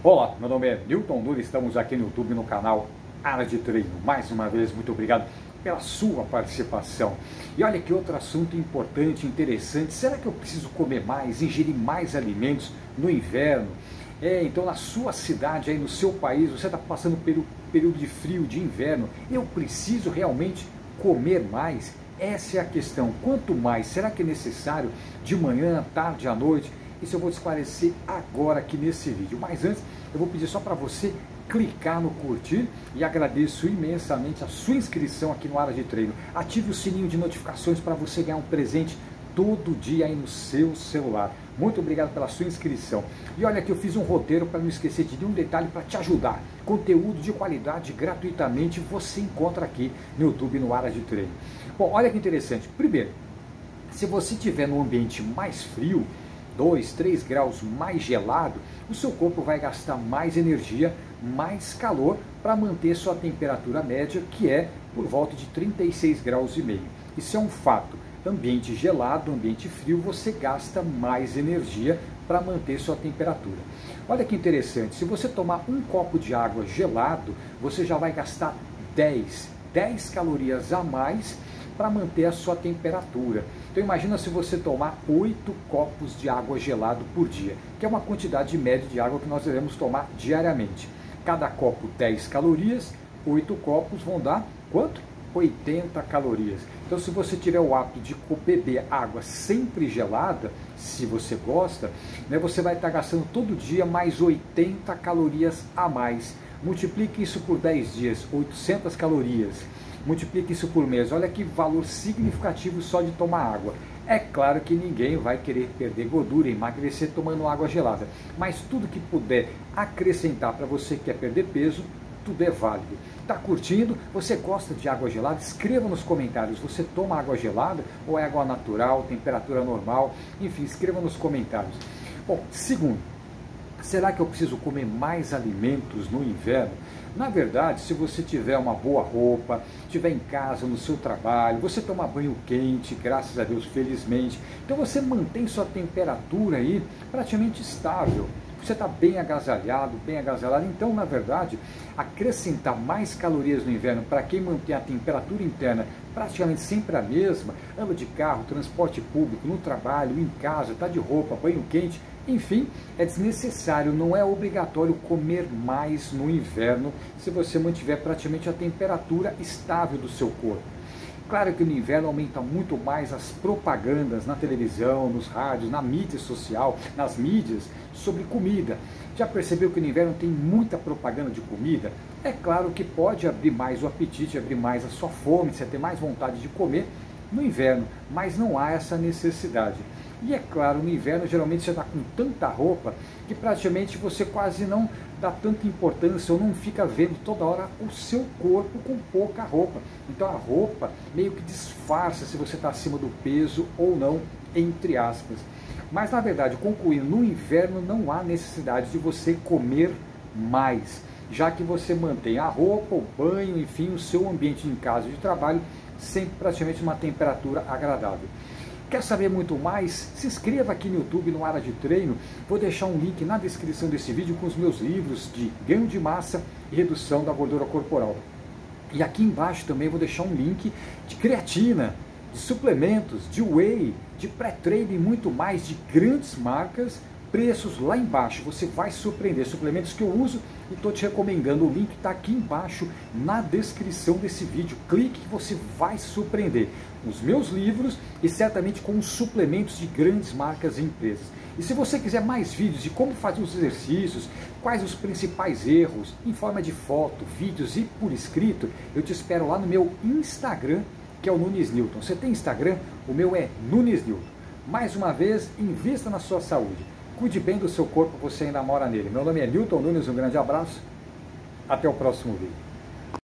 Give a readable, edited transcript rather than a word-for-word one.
Olá, meu nome é Newton Nunes, estamos aqui no YouTube, no canal Área de Treino. Mais uma vez, muito obrigado pela sua participação. E olha que outro assunto importante, interessante. Será que eu preciso comer mais, ingerir mais alimentos no inverno? Então na sua cidade, aí no seu país, você está passando pelo período de frio, de inverno. Eu preciso realmente comer mais? Essa é a questão. Quanto mais será que é necessário de manhã, tarde, à noite? Isso eu vou te esclarecer agora aqui nesse vídeo. Mas antes, eu vou pedir só para você clicar no curtir e agradeço imensamente a sua inscrição aqui no Área de Treino. Ative o sininho de notificações para você ganhar um presente todo dia aí no seu celular. Muito obrigado pela sua inscrição. E olha que eu fiz um roteiro para não esquecer de nenhum detalhe para te ajudar. Conteúdo de qualidade gratuitamente você encontra aqui no YouTube no Área de Treino. Bom, olha que interessante. Primeiro, se você estiver num ambiente mais frio, 2, 3 graus mais gelado, o seu corpo vai gastar mais energia, mais calor para manter sua temperatura média, que é por volta de 36 graus e meio. Isso é um fato. Ambiente gelado, ambiente frio, você gasta mais energia para manter sua temperatura. Olha que interessante, se você tomar um copo de água gelado, você já vai gastar 10 calorias a mais para manter a sua temperatura. Então imagina se você tomar 8 copos de água gelado por dia, que é uma quantidade média de água que nós devemos tomar diariamente. Cada copo 10 calorias, 8 copos vão dar quanto? 80 calorias. Então se você tiver o hábito de beber água sempre gelada, se você gosta, você vai estar gastando todo dia mais 80 calorias a mais. Multiplique isso por 10 dias, 800 calorias. Multiplique isso por mês, olha que valor significativo só de tomar água. É claro que ninguém vai querer perder gordura, emagrecer tomando água gelada, mas tudo que puder acrescentar para você que quer perder peso, tudo é válido. Está curtindo? Você gosta de água gelada? Escreva nos comentários, você toma água gelada ou é água natural, temperatura normal? Enfim, escreva nos comentários. Bom, segundo, será que eu preciso comer mais alimentos no inverno? Na verdade, se você tiver uma boa roupa, estiver em casa, no seu trabalho, você toma banho quente, graças a Deus, felizmente, então você mantém sua temperatura aí praticamente estável. Você está bem agasalhado, então, na verdade, acrescentar mais calorias no inverno para quem mantém a temperatura interna praticamente sempre a mesma, anda de carro, transporte público, no trabalho, em casa, está de roupa, banho quente, enfim, é desnecessário, não é obrigatório comer mais no inverno se você mantiver praticamente a temperatura estável do seu corpo. Claro que no inverno aumenta muito mais as propagandas na televisão, nos rádios, na mídia social, nas mídias, sobre comida. Já percebeu que no inverno tem muita propaganda de comida? É claro que pode abrir mais o apetite, abrir mais a sua fome, você ter mais vontade de comer no inverno, mas não há essa necessidade. E é claro, no inverno geralmente você está com tanta roupa que praticamente você quase não dá tanta importância ou não fica vendo toda hora o seu corpo com pouca roupa. Então a roupa meio que disfarça se você está acima do peso ou não, entre aspas. Mas na verdade, concluindo, no inverno não há necessidade de você comer mais, já que você mantém a roupa, o banho, enfim, o seu ambiente em casa de trabalho sempre praticamente uma temperatura agradável. Quer saber muito mais? Se inscreva aqui no YouTube, no Área de Treino. Vou deixar um link na descrição desse vídeo com os meus livros de ganho de massa e redução da gordura corporal. E aqui embaixo também vou deixar um link de creatina, de suplementos, de whey, de pré-treino e muito mais de grandes marcas. Preços lá embaixo, você vai surpreender. Suplementos que eu uso e estou te recomendando. O link está aqui embaixo na descrição desse vídeo. Clique que você vai surpreender. Os meus livros e certamente com os suplementos de grandes marcas e empresas. E se você quiser mais vídeos de como fazer os exercícios, quais os principais erros, em forma de foto, vídeos e por escrito, eu te espero lá no meu Instagram, que é o Nunes Newton. Você tem Instagram? O meu é Nunes Newton. Mais uma vez, invista na sua saúde. Cuide bem do seu corpo, você ainda mora nele. Meu nome é Newton Nunes, um grande abraço. Até o próximo vídeo.